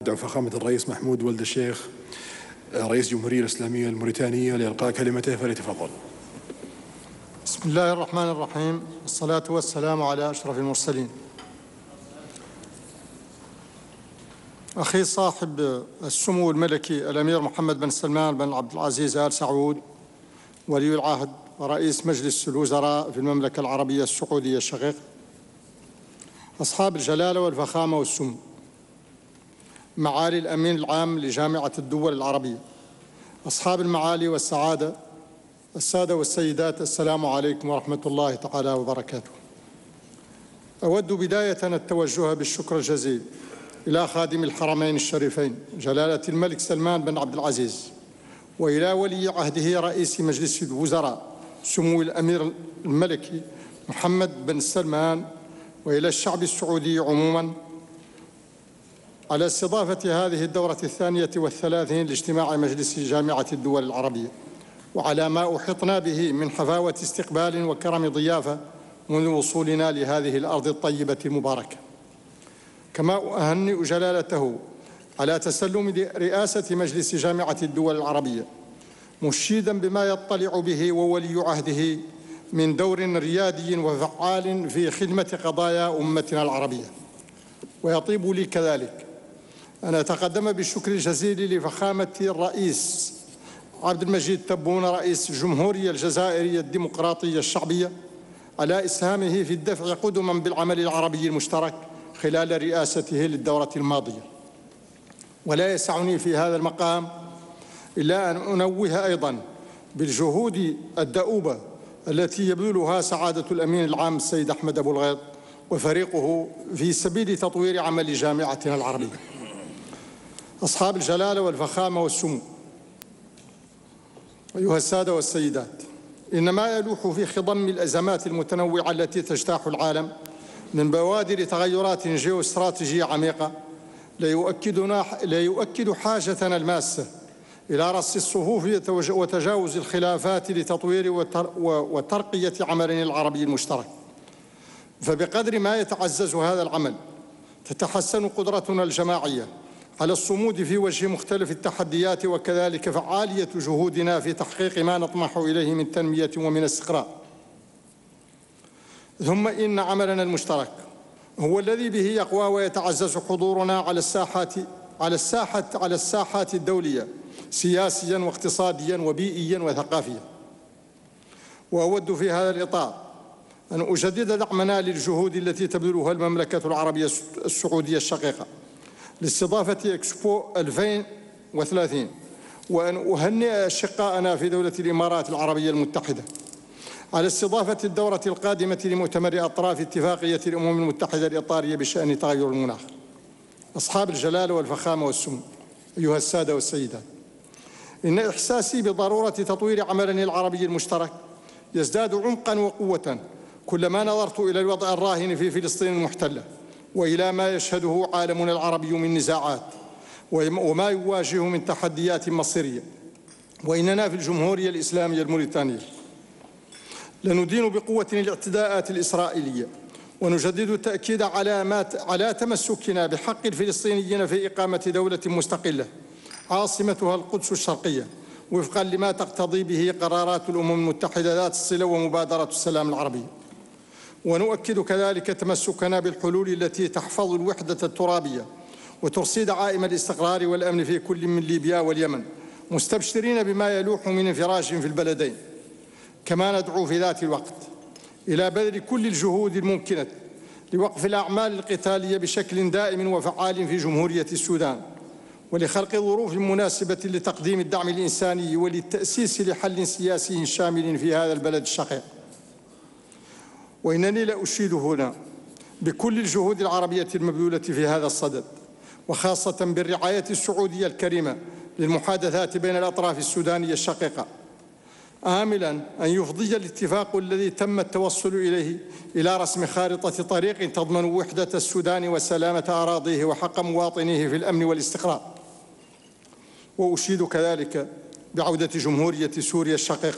أدعو فخامة الرئيس محمود ولد الشيخ رئيس الجمهورية الإسلامية الموريتانية لإلقاء كلمته، فليتفضل. بسم الله الرحمن الرحيم، والصلاة والسلام على أشرف المرسلين. أخي صاحب السمو الملكي الأمير محمد بن سلمان بن عبد العزيز آل سعود ولي العهد ورئيس مجلس الوزراء في المملكة العربية السعودية الشقيقة، أصحاب الجلالة والفخامة والسمو، معالي الأمين العام لجامعة الدول العربية، أصحاب المعالي والسعادة، السادة والسيدات، السلام عليكم ورحمة الله تعالى وبركاته. أود بداية التوجه بالشكر الجزيل إلى خادم الحرمين الشريفين جلالة الملك سلمان بن عبد العزيز، وإلى ولي عهده رئيس مجلس الوزراء سمو الأمير الملكي محمد بن سلمان، وإلى الشعب السعودي عموما على استضافة هذه الدورة 32 لاجتماع مجلس جامعة الدول العربية، وعلى ما أحطنا به من حفاوة استقبال وكرم ضيافة منذ وصولنا لهذه الأرض الطيبة المباركة. كما أهنئ جلالته على تسلم رئاسة مجلس جامعة الدول العربية، مشيدا بما يطلع به وولي عهده من دور ريادي وفعال في خدمة قضايا أمتنا العربية. ويطيب لي كذلك أن أتقدم بالشكر الجزيل لفخامة الرئيس عبد المجيد تبون رئيس الجمهورية الجزائرية الديمقراطية الشعبية على إسهامه في الدفع قدما بالعمل العربي المشترك خلال رئاسته للدورة الماضية. ولا يسعني في هذا المقام إلا أن أنوه أيضا بالجهود الدؤوبة التي يبذلها سعادة الأمين العام السيد أحمد أبو الغيط وفريقه في سبيل تطوير عمل جامعتنا العربية. أصحاب الجلالة والفخامة والسمو، أيها السادة والسيدات، إن ما يلوح في خضم الأزمات المتنوعة التي تجتاح العالم من بوادر تغيرات جيوستراتيجية عميقة لا يؤكد حاجتنا الماسة إلى رص الصفوف وتجاوز الخلافات لتطوير وترقية عملنا العربي المشترك. فبقدر ما يتعزز هذا العمل تتحسن قدرتنا الجماعية على الصمود في وجه مختلف التحديات، وكذلك فعالية جهودنا في تحقيق ما نطمح إليه من تنمية ومن استقرار. ثم إن عملنا المشترك هو الذي به يقوى ويتعزز حضورنا على الساحات الدولية سياسيا واقتصاديا وبيئيا وثقافيا. وأود في هذا الإطار أن أجدد دعمنا للجهود التي تبذلها المملكة العربية السعودية الشقيقة لاستضافة إكسبو 2030، وأن أهنئ أشقائنا في دولة الإمارات العربية المتحدة على استضافة الدورة القادمة لمؤتمر أطراف اتفاقية الأمم المتحدة الإطارية بشأن تغير المناخ. أصحاب الجلالة والفخامة والسمو، أيها السادة والسيدات، إن إحساسي بضرورة تطوير عملنا العربي المشترك يزداد عمقا وقوة كلما نظرت إلى الوضع الراهن في فلسطين المحتلة، وإلى ما يشهده عالمنا العربي من نزاعات وما يواجهه من تحديات مصيرية. وإننا في الجمهورية الإسلامية الموريتانية لندين بقوة الاعتداءات الإسرائيلية، ونجدد التأكيد على تمسكنا بحق الفلسطينيين في إقامة دولة مستقلة عاصمتها القدس الشرقية، وفقا لما تقتضي به قرارات الأمم المتحدة ذات الصلة ومبادرة السلام العربية. ونؤكد كذلك تمسكنا بالحلول التي تحفظ الوحدة الترابية وترصي دعائم الاستقرار والأمن في كل من ليبيا واليمن، مستبشرين بما يلوح من انفراج في البلدين. كما ندعو في ذات الوقت إلى بذل كل الجهود الممكنة لوقف الأعمال القتالية بشكل دائم وفعال في جمهورية السودان، ولخلق ظروف مناسبة لتقديم الدعم الإنساني وللتأسيس لحل سياسي شامل في هذا البلد الشقيق. وإنني لأشيد هنا بكل الجهود العربية المبذولة في هذا الصدد، وخاصة بالرعاية السعودية الكريمة للمحادثات بين الأطراف السودانية الشقيقة، آملا أن يفضي الاتفاق الذي تم التوصل إليه إلى رسم خارطة طريق تضمن وحدة السودان وسلامة أراضيه وحق مواطنيه في الأمن والاستقرار. وأشيد كذلك بعودة جمهورية سوريا الشقيقة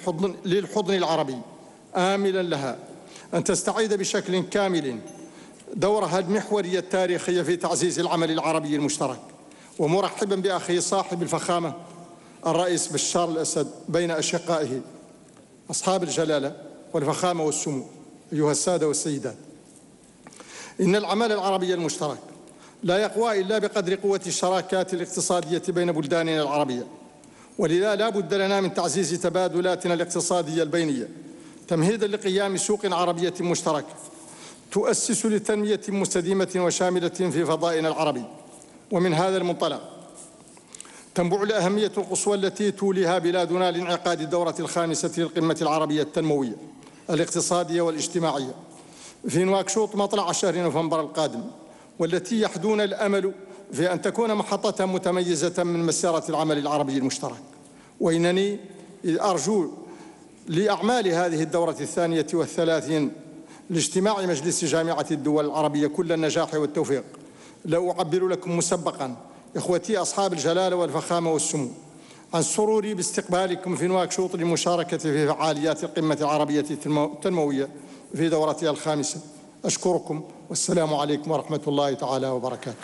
للحضن العربي، آملا لها أن تستعيد بشكل كامل دورها المحورية التاريخية في تعزيز العمل العربي المشترك، ومرحبا بأخي صاحب الفخامة الرئيس بشار الأسد بين أشقائه أصحاب الجلالة والفخامة والسمو. أيها السادة والسيدات، إن العمل العربي المشترك لا يقوى إلا بقدر قوة الشراكات الاقتصادية بين بلداننا العربية، ولذا لا بد لنا من تعزيز تبادلاتنا الاقتصادية البينية تمهيدا لقيام سوق عربية مشتركة تؤسس لتنمية مستديمة وشاملة في فضائنا العربي. ومن هذا المنطلق تنبع الأهمية القصوى التي توليها بلادنا لانعقاد الدورة الخامسة للقمة العربية التنموية الاقتصادية والاجتماعية في نواكشوط مطلع شهر نوفمبر القادم، والتي يحدون الأمل في أن تكون محطة متميزة من مسيرة العمل العربي المشترك. وإنني أرجو لأعمال هذه الدورة الثانية والثلاثين لاجتماع مجلس جامعة الدول العربية كل النجاح والتوفيق. لا أعبر لكم مسبقا إخوتي أصحاب الجلالة والفخامة والسمو عن سروري باستقبالكم في نواكشوط للمشاركة في فعاليات القمة العربية التنموية في دورتها الخامسة. أشكركم والسلام عليكم ورحمة الله تعالى وبركاته.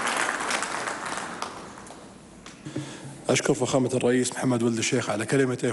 أشكر فخامة الرئيس محمد ولد الشيخ على كلمته.